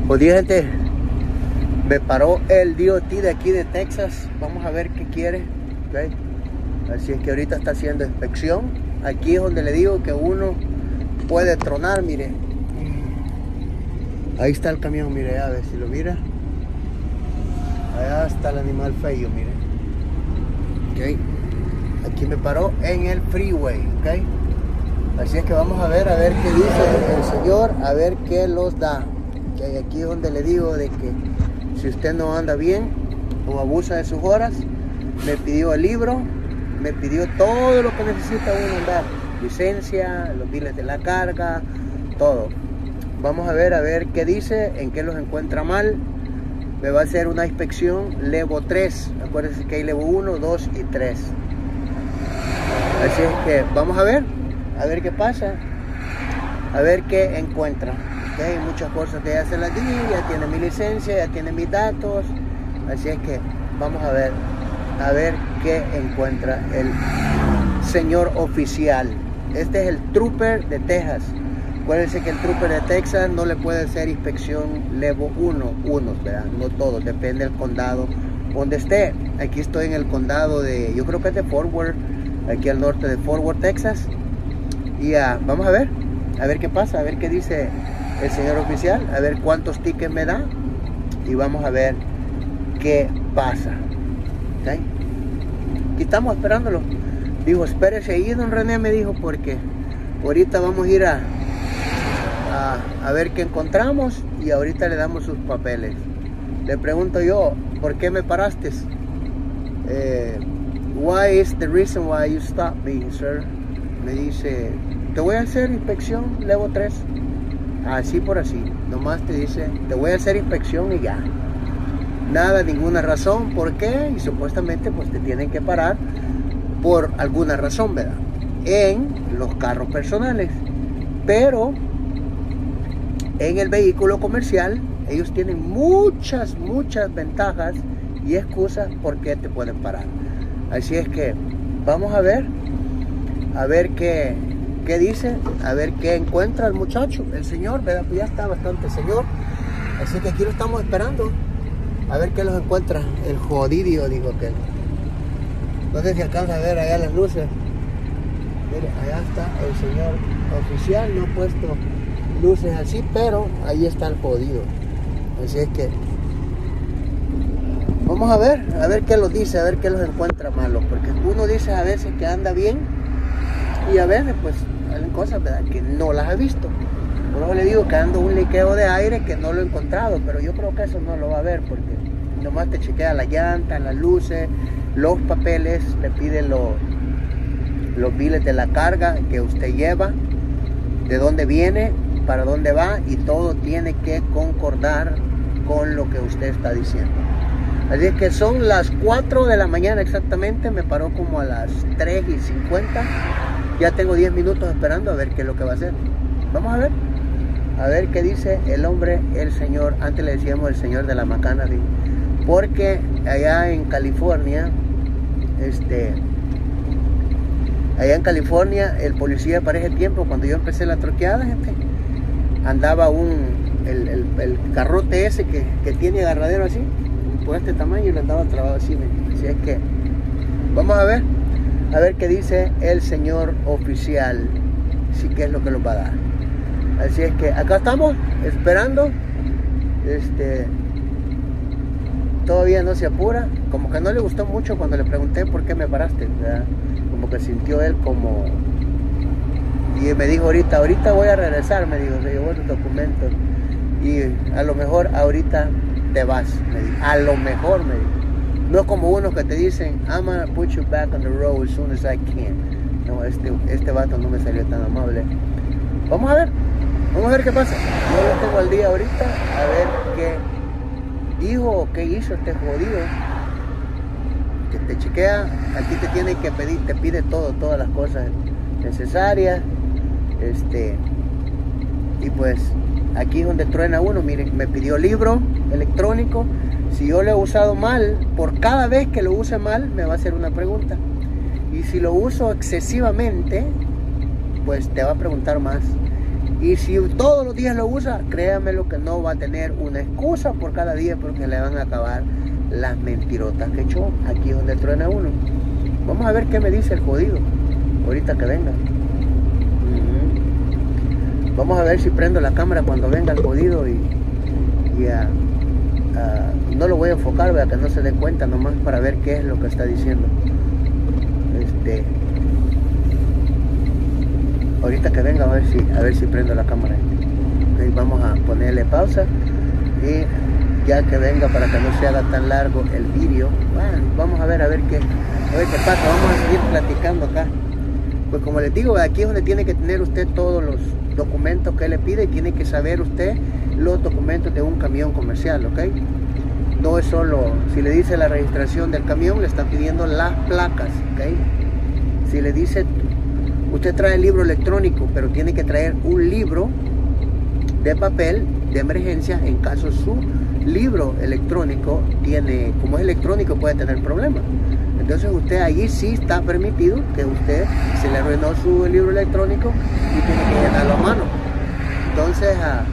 Pues gente, me paró el DOT de aquí de Texas. Vamos a ver qué quiere. ¿Okay? Así es que ahorita está haciendo inspección. Aquí es donde le digo que uno puede tronar, mire. Ahí está el camión, mire, a ver si lo mira. Allá está el animal feo, mire. Okay. Aquí me paró en el freeway, ¿ok? Así es que vamos a ver qué dice el señor, a ver qué los da. Okay. Aquí es donde le digo de que si usted no anda bien o abusa de sus horas, me pidió el libro, me pidió todo lo que necesita uno andar. Licencia, los biles de la carga, todo. Vamos a ver qué dice, en qué los encuentra mal. Me va a hacer una inspección Level 3. Acuérdense que hay Level 1, 2 y 3. Así es que vamos a ver qué pasa, a ver qué encuentra. Okay, hay muchas cosas que ya se las di, ya tiene mi licencia, ya tiene mis datos. Así es que vamos a ver qué encuentra el señor oficial. Este es el trooper de Texas. Acuérdense que el trooper de Texas no le puede hacer inspección Level 1, ¿verdad? No todos, depende del condado donde esté. Aquí estoy en el condado de, yo creo que es de Fort Worth, aquí al norte de Fort Worth, Texas. Y vamos a ver qué pasa, a ver qué dice el señor oficial, a ver cuántos tickets me da y vamos a ver qué pasa. ¿Okay? Aquí estamos esperándolo. Dijo, espérese ahí, don René, me dijo, porque ahorita vamos a ir a ver qué encontramos y ahorita le damos sus papeles. Le pregunto yo, ¿por qué me paraste? Why is the reason why you stopped me, sir? Me dice, te voy a hacer inspección Level 3. Así por así, nomás te dice, te voy a hacer inspección y ya. Nada, ninguna razón, ¿por qué? Y supuestamente pues te tienen que parar por alguna razón, ¿verdad? En los carros personales. Pero en el vehículo comercial, ellos tienen muchas ventajas y excusas por qué te pueden parar. Así es que vamos a ver qué dice, a ver qué encuentra el muchacho, el señor, ¿verdad? Pues ya está bastante señor. Así que aquí lo estamos esperando, a ver qué los encuentra. El jodidio, digo que. No sé si alcanza a ver allá las luces. Mire, allá está el señor oficial, no he puesto luces así, pero ahí está el jodido. Así es que vamos a ver qué los dice, a ver qué los encuentra malos, porque uno dice a veces que anda bien y a veces pues hay cosas, ¿verdad?, que no las ha visto. Por eso le digo que ando un liqueo de aire que no lo he encontrado, pero yo creo que eso no lo va a ver, porque nomás te chequea la llanta, las luces, los papeles, te pide los biles de la carga que usted lleva, de dónde viene, para dónde va, y todo tiene que concordar con lo que usted está diciendo. Así es que son las 4 de la mañana exactamente, me paró como a las 3:50, ya tengo 10 minutos esperando a ver qué es lo que va a hacer. Vamos a ver qué dice el hombre, el señor, antes le decíamos el señor de la macana, porque allá en California, el policía para ese tiempo, cuando yo empecé la troqueada, gente, andaba el carrote ese que tiene agarradero así, por este tamaño, y lo andaba trabado así. Así es que vamos a ver qué dice el señor oficial, si qué es lo que nos va a dar. Así es que acá estamos esperando. Todavía no se apura, como que no le gustó mucho cuando le pregunté por qué me paraste, ¿verdad? Como que sintió él como, y me dijo ahorita voy a regresar, me dijo, se llevó sus documentos y a lo mejor ahorita te vas, me dijo, a lo mejor, me dijo. No es como unos que te dicen, I'm gonna put you back on the road as soon as I can. No, este vato no me salió tan amable. Vamos a ver qué pasa. Yo lo tengo al día ahorita, a ver qué dijo o qué hizo este jodido, que te chequea. Aquí te tiene que pedir, te pide todas las cosas necesarias, y pues aquí es donde truena uno. Miren, me pidió libro electrónico. Si yo lo he usado mal, por cada vez que lo use mal me va a hacer una pregunta, y si lo uso excesivamente, pues te va a preguntar más. Y si todos los días lo usa, créanme lo que no va a tener una excusa por cada día, porque le van a acabar las mentirotas que echó. Aquí es donde truena uno. Vamos a ver qué me dice el jodido ahorita que venga. Vamos a ver si prendo la cámara cuando venga el jodido y no lo voy a enfocar, ¿verdad? Que no se den cuenta, nomás para ver qué es lo que está diciendo. Ahorita que venga a ver si prendo la cámara. Okay, vamos a ponerle pausa y ya que venga, para que no se haga tan largo el vídeo, bueno, vamos a ver qué pasa. Vamos a seguir platicando acá. Pues como les digo, aquí es donde tiene que tener usted todos los documentos que le pide, y tiene que saber usted los documentos de un camión comercial, ¿ok? No es solo, si le dice la registración del camión, le está pidiendo las placas, ¿ok? Si le dice, usted trae el libro electrónico, pero tiene que traer un libro de papel de emergencia en caso su libro electrónico tiene, como es electrónico, puede tener problemas. Entonces usted allí sí está permitido que usted, se le arruinó su libro electrónico y tiene que llenarlo a mano. Entonces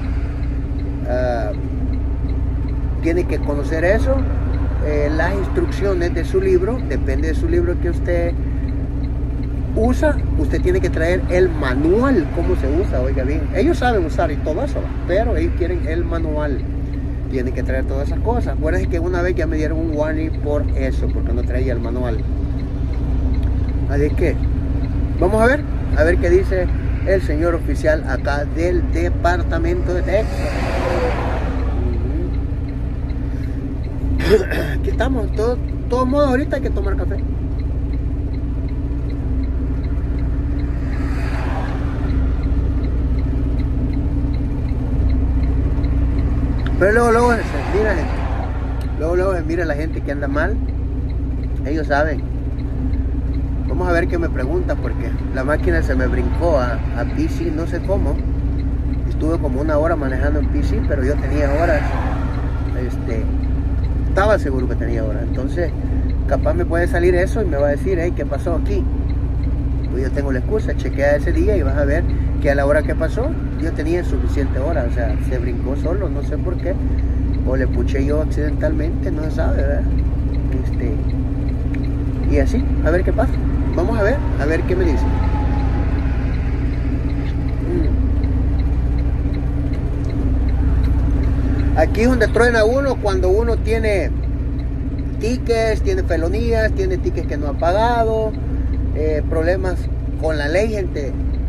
tiene que conocer eso. Las instrucciones de su libro, depende de su libro que usted usa, usted tiene que traer el manual, cómo se usa, oiga bien. Ellos saben usar y todo eso, pero ellos quieren el manual. Tiene que traer todas esas cosas. Acuérdense que una vez ya me dieron un warning por eso, porque no traía el manual. Así que vamos a ver qué dice el señor oficial acá del departamento de Texas. Aquí estamos, todo modo, ahorita hay que tomar café. Pero luego se mira la gente que anda mal. Ellos saben. Vamos a ver qué me pregunta, porque la máquina se me brincó a PC, no sé cómo. Estuve como una hora manejando en PC, pero yo tenía horas. Estaba seguro que tenía horas. Entonces, capaz me puede salir eso y me va a decir, hey, ¿qué pasó aquí? Pues yo tengo la excusa, chequea ese día y vas a ver que a la hora que pasó, yo tenía suficiente hora. O sea, se brincó solo, no sé por qué. O le puché yo accidentalmente, no se sabe, ¿verdad? Y así, a ver qué pasa. Vamos a ver qué me dice. Aquí es donde truena uno cuando uno tiene tickets, tiene felonías, tiene tickets que no ha pagado, problemas con la ley, gente.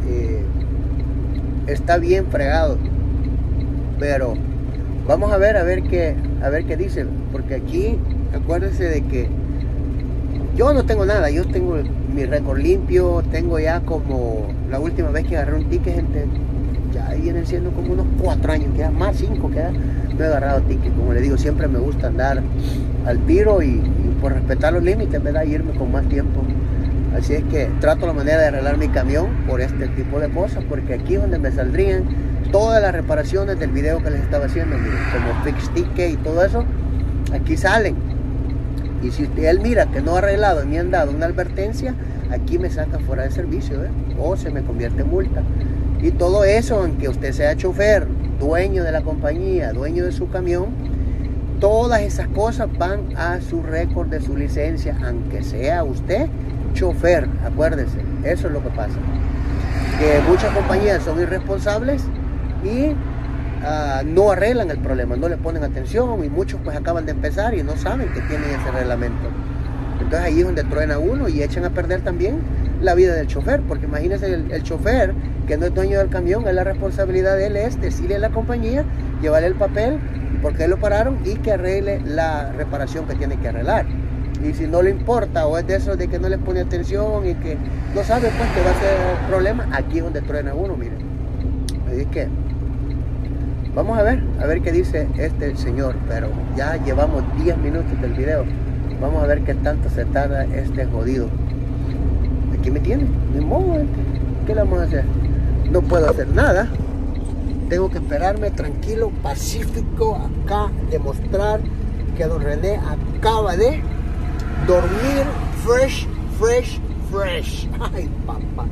Está bien fregado, pero vamos a ver qué dice, porque aquí acuérdense de que yo no tengo nada, yo tengo mi récord limpio, tengo ya como la última vez que agarré un ticket, gente, ya vienen siendo como unos 4 años, queda más 5 que no he agarrado ticket. Como le digo, siempre me gusta andar al tiro y por respetar los límites, ¿verdad? Y irme con más tiempo. Así es que trato la manera de arreglar mi camión por este tipo de cosas, porque aquí es donde me saldrían todas las reparaciones del video que les estaba haciendo, miren, como fix ticket y todo eso, aquí salen. Y si él mira que no ha arreglado ni han dado una advertencia, aquí me saca fuera de servicio, o se me convierte en multa. Y todo eso, aunque usted sea chofer, dueño de la compañía, dueño de su camión, todas esas cosas van a su récord de su licencia, aunque sea usted chofer. Acuérdense, eso es lo que pasa, que muchas compañías son irresponsables y no arreglan el problema, no le ponen atención, y muchos pues acaban de empezar y no saben que tienen ese reglamento. Entonces ahí es donde truena uno y echan a perder también la vida del chofer, porque imagínense el chofer que no es dueño del camión, es la responsabilidad de él, es decirle a la compañía, llevarle el papel, por qué lo pararon y que arregle la reparación que tiene que arreglar. Y si no le importa, o es de eso de que no le pone atención y que no sabe pues que va a ser problema, aquí es donde truena uno, miren. Así que vamos a ver qué dice este señor, pero ya llevamos 10 minutos del video. Vamos a ver qué tanto se tarda este jodido. Aquí me tiene, ni modo, ¿qué le vamos a hacer? No puedo hacer nada. Tengo que esperarme tranquilo, pacífico, acá, demostrar que don René acaba de dormir fresh. Ay, papá,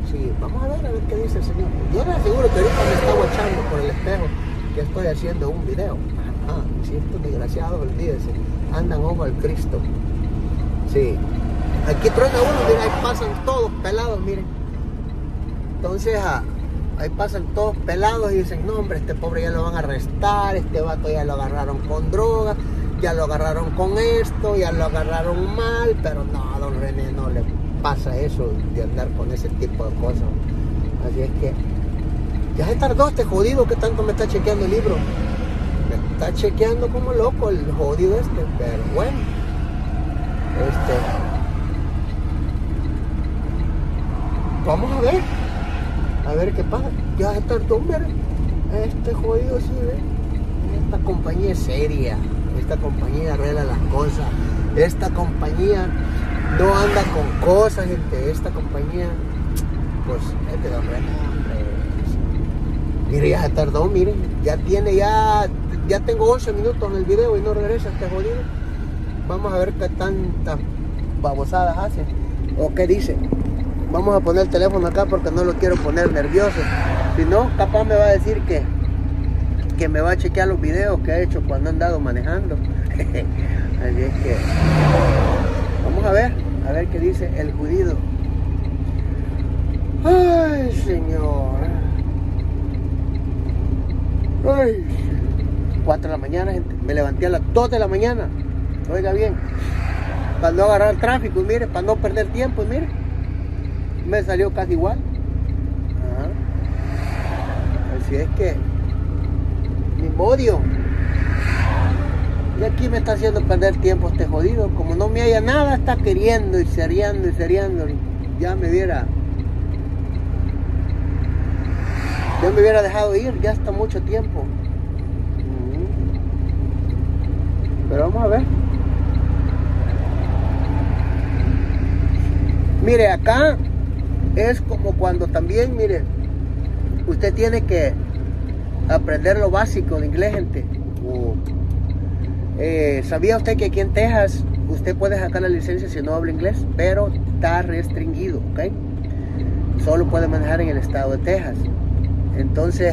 Sí, vamos a ver qué dice el Señor. Yo le aseguro que ahorita me está guachando por el espejo que estoy haciendo un video. Si estos desgraciados, olvídense, andan ojo al Cristo. Sí. Aquí truena uno, mira, ahí pasan todos pelados, miren. Entonces, ahí pasan todos pelados y dicen, no hombre, este pobre ya lo van a arrestar, este vato ya lo agarraron con droga, ya lo agarraron con esto, ya lo agarraron mal, pero no, a don René no le pasa eso de andar con ese tipo de cosas. Así es que ya se tardó este jodido que tanto me está chequeando el libro. Me está chequeando como loco el jodido este, pero bueno. Vamos a ver qué pasa. Ya se tardó, mira. Este jodido sí, ¿ve? Esta compañía es seria. Esta compañía arregla las cosas. Esta compañía no anda con cosas, gente. Esta compañía, pues, es de hombre. Mire, ya se tardó, miren. Ya tengo 11 minutos en el video y no regresa este jodido. Vamos a ver qué tantas babosadas hace. O qué dice. Vamos a poner el teléfono acá porque no lo quiero poner nervioso. Si no, capaz me va a decir que me va a chequear los videos que he hecho cuando he andado manejando. Así es que vamos a ver qué dice el judío. Ay, Señor. Ay, 4 de la mañana, gente. Me levanté a las 2 de la mañana. Oiga bien. Para no agarrar el tráfico, mire, para no perder tiempo, mire. Me salió casi igual. Así es que ni modio. Y aquí me está haciendo perder tiempo este jodido. Como no me haya nada, está queriendo y seriando. Ya me hubiera dejado ir ya hasta mucho tiempo. Pero vamos a ver. Mire, acá es como cuando también, mire, usted tiene que aprender lo básico de inglés, gente. ¿Sabía usted que aquí en Texas usted puede sacar la licencia si no habla inglés? Pero está restringido, ¿ok? Solo puede manejar en el estado de Texas. Entonces,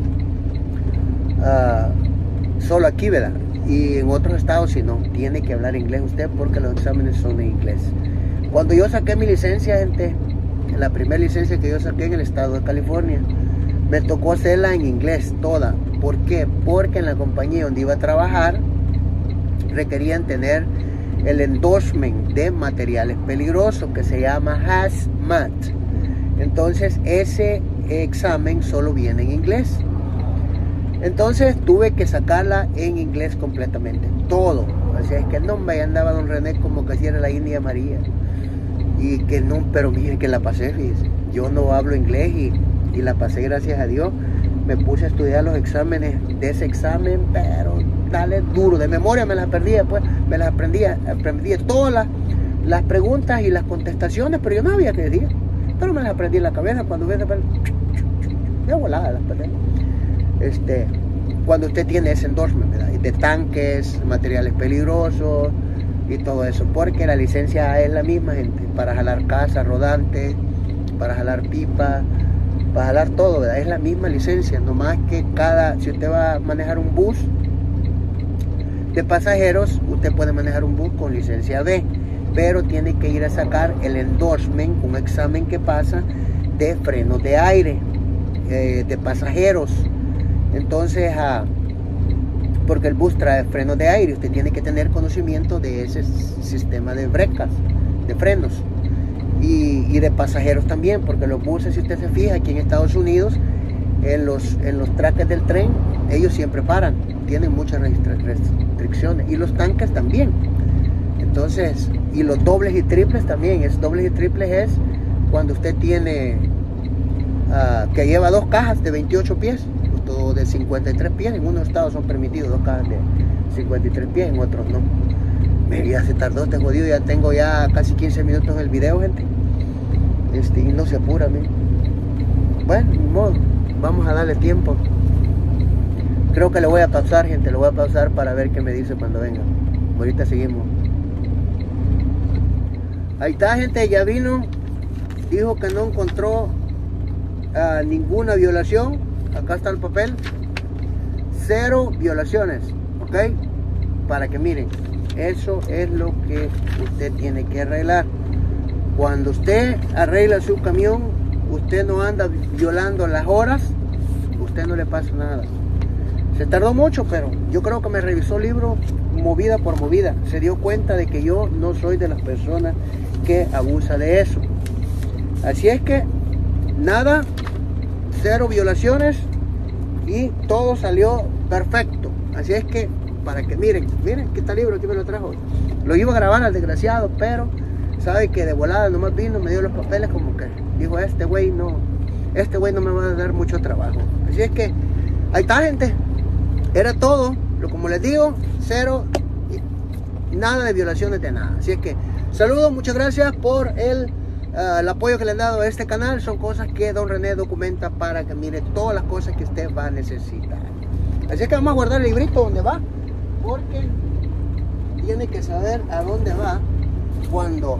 solo aquí, ¿verdad? Y en otros estados, si no, tiene que hablar inglés usted porque los exámenes son en inglés. Cuando yo saqué mi licencia, gente, la primera licencia que yo saqué en el estado de California, me tocó hacerla en inglés, toda. ¿Por qué? Porque en la compañía donde iba a trabajar requerían tener el endorsement de materiales peligrosos que se llama HAZMAT. Entonces ese examen solo viene en inglés. Entonces tuve que sacarla en inglés completamente, todo. Así es que no me andaba don René como que si era la India María. Y que no, pero miren que la pasé, fíjense. Yo no hablo inglés y la pasé, gracias a Dios. Me puse a estudiar los exámenes de ese examen, pero dale duro, de memoria me las perdía, pues me las aprendí todas las preguntas y las contestaciones, pero yo no había que decir, pero me las aprendí en la cabeza. Cuando ves de volada las perdí. Cuando usted tiene ese endorsement, ¿verdad? De tanques, materiales peligrosos y todo eso, porque la licencia es la misma, gente, para jalar casa rodante, para jalar pipa, para jalar todo, ¿verdad? Es la misma licencia, nomás que si usted va a manejar un bus de pasajeros, usted puede manejar un bus con licencia B, pero tiene que ir a sacar el endorsement, un examen que pasa de frenos de aire, de pasajeros. Entonces, porque el bus trae frenos de aire, usted tiene que tener conocimiento de ese sistema de brecas, de frenos, y de pasajeros también, porque los buses, si usted se fija, aquí en Estados Unidos, en los traques del tren, ellos siempre paran, tienen muchas restricciones, y los tanques también. Entonces, y los dobles y triples también. Dobles y triples es cuando usted tiene que lleva 2 cajas de 28 pies o de 53 pies. En unos estados son permitidos 2 cajas de 53 pies, en otros no. Ya se tardó este jodido, ya tengo casi 15 minutos en el video, gente. Y no se apura, mire. Bueno, ni modo, vamos a darle tiempo. Creo que le voy a pausar, gente, lo voy a pausar para ver qué me dice cuando venga. Ahorita seguimos. Ahí está, gente, ya vino. Dijo que no encontró ninguna violación. Acá está el papel. 0 violaciones, ¿ok? Para que miren, eso es lo que usted tiene que arreglar. Cuando usted arregla su camión, usted no anda violando las horas, usted no le pasa nada. Se tardó mucho, pero yo creo que me revisó el libro movida por movida. Se dio cuenta de que yo no soy de las personas que abusa de eso. Así es que nada, 0 violaciones y todo salió perfecto. Así es que para que miren que este libro aquí me lo trajo. Lo iba a grabar al desgraciado, pero sabe que de volada nomás vino, me dio los papeles, como que dijo, este güey no me va a dar mucho trabajo. Así es que ahí está, gente. Era todo, como les digo, 0, nada de violaciones de nada. Así es que saludos, muchas gracias por el apoyo que le han dado a este canal. Son cosas que Don René documenta para que mire todas las cosas que usted va a necesitar. Así es que vamos a guardar el librito donde va, porque tiene que saber a dónde va cuando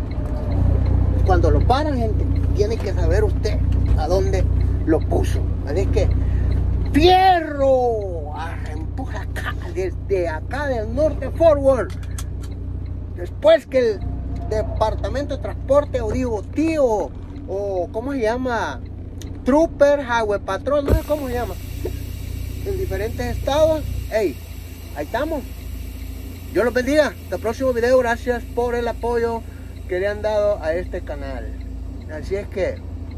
lo paran, gente. Tiene que saber usted a dónde lo puso. Así es que ¡fierro! Empuja acá, desde acá del norte forward. Después que el departamento de transporte, o digo tío, o ¿cómo se llama? Trooper, highway patrol, no sé cómo se llama, en diferentes estados. Hey, ahí estamos. Dios los bendiga. Hasta el próximo video. Gracias por el apoyo que le han dado a este canal. Así es que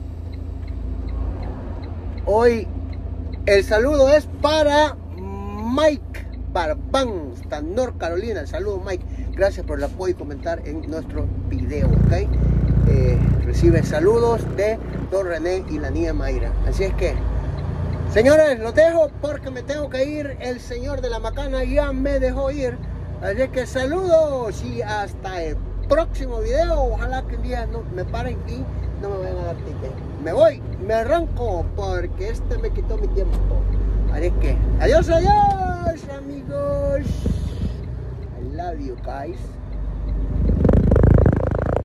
hoy el saludo es para Mike Barbán, hasta North Carolina. El saludo, Mike. Gracias por el apoyo y comentar en nuestro video, ¿ok? Recibe saludos de Don René y la niña Mayra. Así es que, señores, los dejo porque me tengo que ir. El señor de la macana ya me dejó ir. Así es que saludos y hasta el próximo video. Ojalá que un día no me paren y no me vayan a dar ticket. Me voy, me arranco porque este me quitó mi tiempo. Así que, adiós, amigos. I love you guys.